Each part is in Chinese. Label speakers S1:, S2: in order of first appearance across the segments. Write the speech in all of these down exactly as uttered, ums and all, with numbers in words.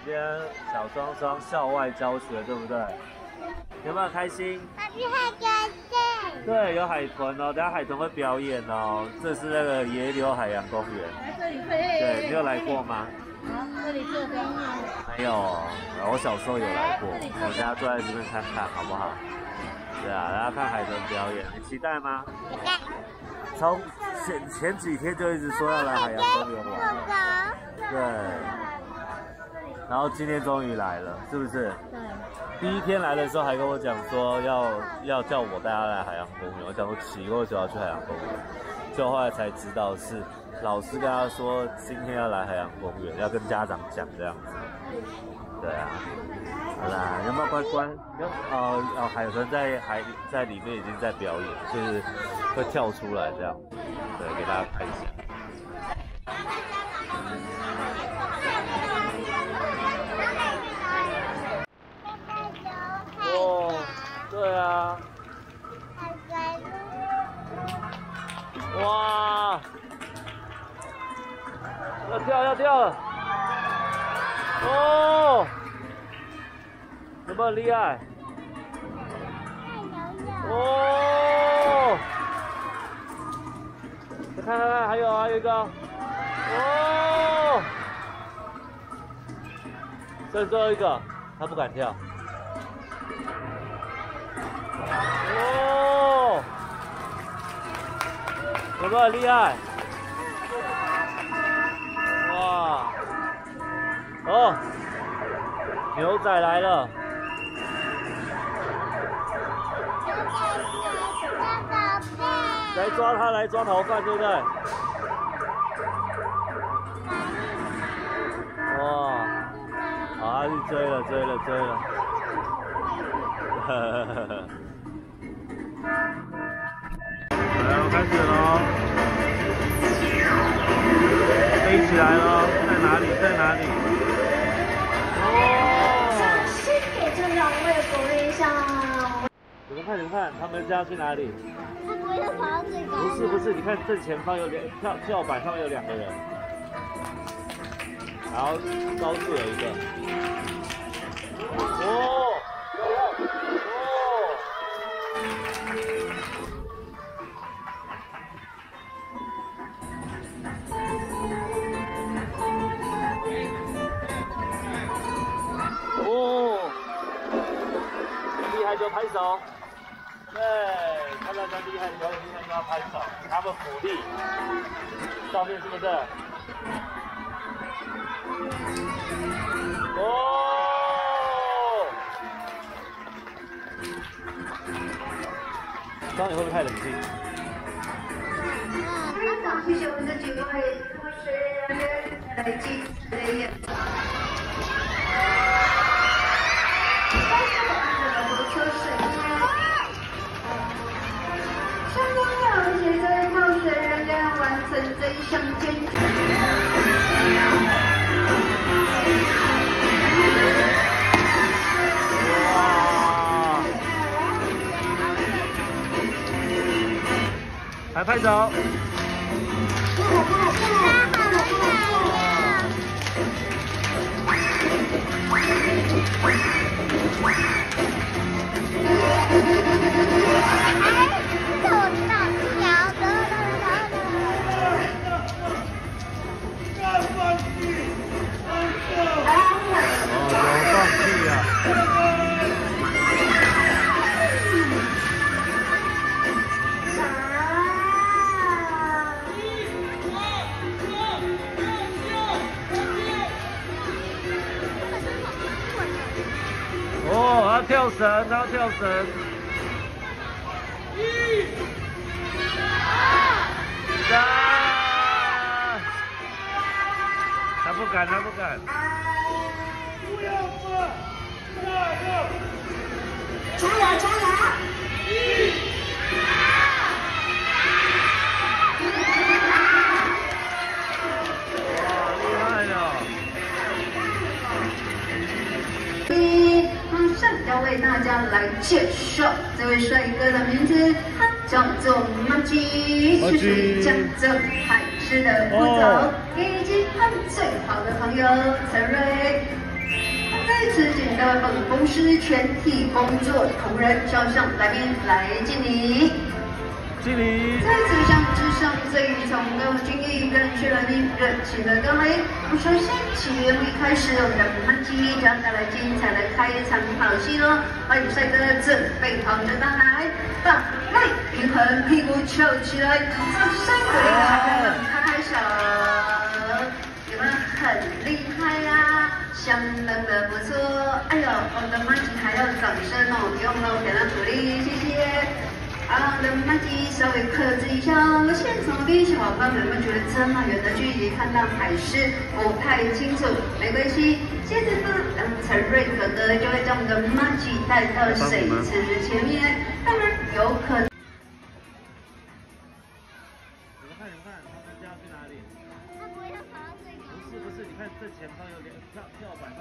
S1: 今天小双双校外教学，对不对？有没有开心？
S2: 海豚
S1: 对，有海豚哦，等下海豚会表演哦。这是那个野柳海洋公园。
S3: 来这里飞。
S1: 对，你有来过吗？
S3: 好，这里坐标。
S1: 没有，我小时候有来过。我等下坐在这边看看，好不好？对啊，大家看海豚表演，你期待吗？
S2: 期待。
S1: 从前前几天就一直说要来海洋公园玩。对。然后今天终于来了，是不是？
S3: 对。
S1: 第一天来的时候还跟我讲说要要叫我带他来海洋公园，我讲说奇怪为什么要去海洋公园，就后来才知道是老师跟他说今天要来海洋公园，要跟家长讲这样子。对啊，好啦，有没有乖乖？有哦哦，海豚在海在里面已经在表演，就是会跳出来这样，对，给大家看一下。哦，对啊。哇！要跳要跳了！哦，有没有厉害？哦！再看看看，还有还有一个。哦！剩最后一个，他不敢跳。哦，有没有厉害？哇！哦，牛仔来了！来抓他，来抓逃犯，对不对？哇！好，他去追了，追了，追了！呵呵呵呵。来，我开始喽！飞起来喽！在哪里？在哪里？哦！
S3: 就让我也鼓励一下。
S1: 你们看，你们看，他们这样去哪里？
S2: 他不会跑到最高。
S1: 不是不是，你看正前方有两跳跳板上面有两个人，然后高处有一个。哦！就拍手，对，看到他厉害，表演厉害就要拍手，给他们鼓励。照片是不是？哦！张宇会不会太冷静？
S4: 嗯，谢谢我们的几位主持人来进行的演讲。这一项建筑。
S1: 哇！还拍手。哦，他跳绳，他跳绳。一、二、三，他不敢，他不敢。不要放，加油！加油，加油！一、哇，厉害了！
S4: 马上要为大家来介绍这位帅哥的名字，他叫做马吉，是属于江浙海市的副总，以及他们最好的朋友陈瑞。 请的本公司全体工作同仁肖像来宾来敬礼。
S1: 敬礼。
S4: 在这项之上最崇高敬意，感谢来宾热情的到来。我首先请一开始我们的马吉将带来精彩的开场好戏喽！欢迎帅哥准备好就上来，大来平衡屁股翘起来，掌声鼓励孩子们拍拍手。你们很厉害呀、啊，相当的不错。哎呦，我们的马吉还要掌声哦，不用了，给他鼓励，谢谢。啊，我们的马吉稍微克制一下哦，现场的小伙伴们们觉得这么远的距离看到还是不太清楚，没关系。接着呢，嗯，陈瑞可哥就会将我们的马吉带到水池前面，当然有可能。
S1: 你们看，你们看，他们家去哪里？
S2: 他不会要爬到最高。
S1: 不是不是，你看这前方有点跳跳板。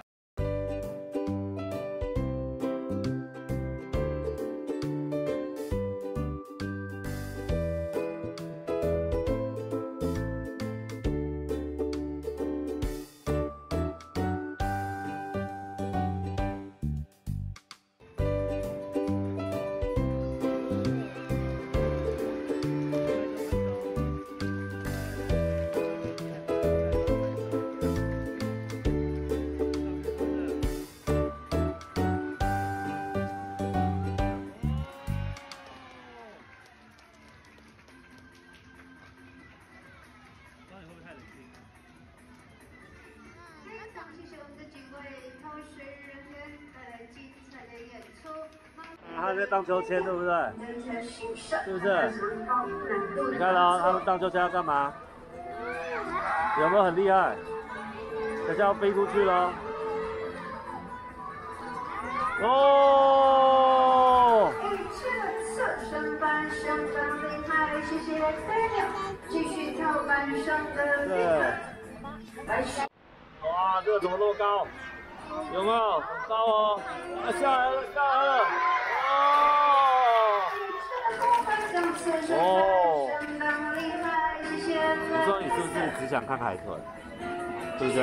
S1: 他在荡秋千，对不对？是不是？你看哦，他们荡秋千要干嘛？有没有很厉害？等下要飞出去了。哦！继续跳板上的。对。哇，这个怎么那么高？有没有？很高哦！啊，下来了，下来了！哦！哦！你说你是不是只想看海豚？是不是？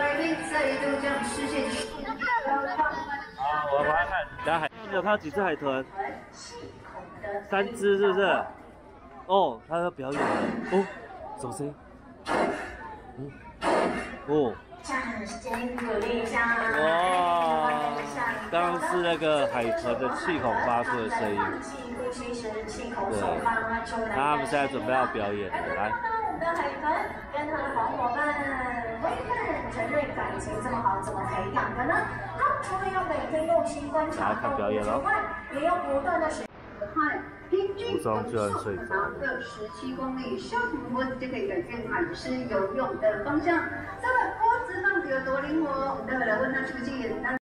S1: 啊，我我来看，等下海，你有看到几只海豚？三只，是不是？哦，他要表演了。哦，什么声音？嗯，哦。哇！刚刚是那个海豚的气孔发出的声音。对，那他们现在准备要表演了，来。
S3: 我们的海豚跟他的好伙伴威汉、陈瑞感情这么好，怎么培养的呢？他们除了要每天用心观察动物之外，也要不断的学。
S4: 平均游速达个十七公里，小朋友就可以改变海狮游泳的方向。这个脖子到底有多灵活？我们待会来问他是不是简单。